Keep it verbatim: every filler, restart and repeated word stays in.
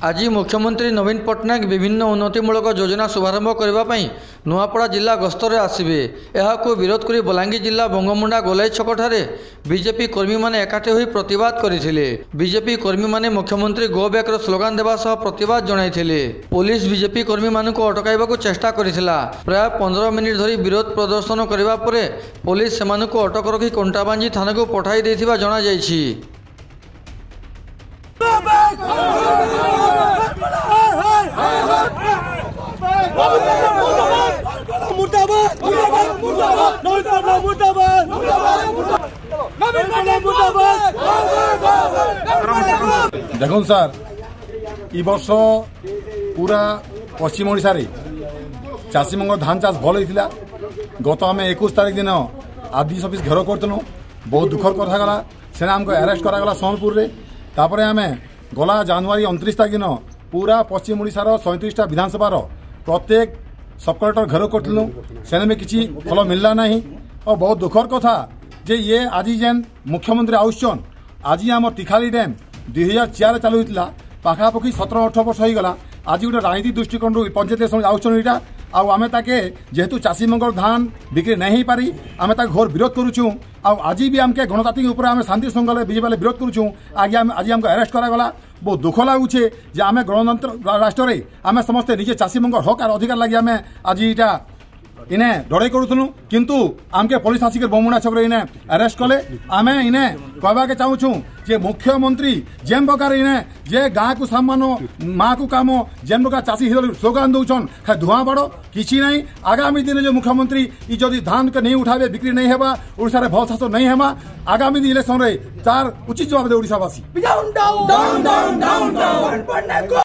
आज मुख्यमंत्री नवीन पट्टनायक विभिन्न उन्नतिमूलक योजना शुभारंभ करने नुआपड़ा जिला गस्तर आसवे। यहां विरोध कर बलांगीर जिला बंगमुंडा गोलाई छकठारे बीजेपी कर्मी माने एकाठी होई प्रतिवाद करथिले। बीजेपी कर्मी माने मुख्यमंत्री गो बैक रो स्लोगान देवा सह प्रतिवाद जणाइथिले। पुलिस बीजेपी कर्मी मानकु अटकाइबाकु चेष्टा करिथिला। प्राय पंद्रह मिनिट धरी विरोध प्रदर्शन करिबा परे पुलिस सेमानकु अटक रखी कंटाबांजी थानाकु पठाई देथिबा जणा जायछि। देखुन सार ई वर्ष पूरा पश्चिम ओडिशा रे चाषी मंग धान चाष भल होता। गत आम इक्कीस तारीख दिन आरडी ऑफिस घेर करतलु। बहुत दुखर कथा गला से आमको अरेस्ट करागला सोनपुर रे। तापर आम गला जनवरी उनतीस तारीख दिन पूरा पश्चिम ओडिशार सैंतीसटा विधानसभा प्रत्येक सब कलेक्टर घेर करतलु। से में किसी फल मिलला नहीं। और बहुत दुखर कथा जे ये आज जेन मुख्यमंत्री आउसन आज आम टिखाली डैम दुई हजार चार चालू होता पाखापाखि सतर अठर वर्ष होगा। आज गोटे राजनीति दृष्टिकोण पंचायत आउसन यहाँ आम ताके जेहेतु चाषी मंगल धान बिक्री नहीं पारी आम घोर विरोध करुचु। आज भी आमके गणतांत्रिक उपर आम शांति श्रृंखला बीजेपी विरोध करुचु। आज आज आमको अरेस्ट करागला। बहुत दुख लगुचे जे आम गणतंत्र राष्ट्र में आम समस्ते निजे चाषी मंगल हक और अधिकार लगे आम आज यहाँ इने डरे करूँ। किंतु आमके पुलिस आसिक बमुणा छक इने अरेस्ट कले। आम इने कहवा के चाहूँ जे मुख्यमंत्री जेन प्रकार इने जे गाँ को सम्मान माँ को काम जेन प्रकार चाषी हित स्लोगान दौन खाली धुआं बाड़ किसी नहीं। आगामी दिन जो मुख्यमंत्री जदि धान के नहीं उठावे बिक्री नहीं हेबा ओडिशा भल शासन नहीं हेबा आगामी दिन इलेक्शन रे चार उचित जवाब दे ओडिशावासी।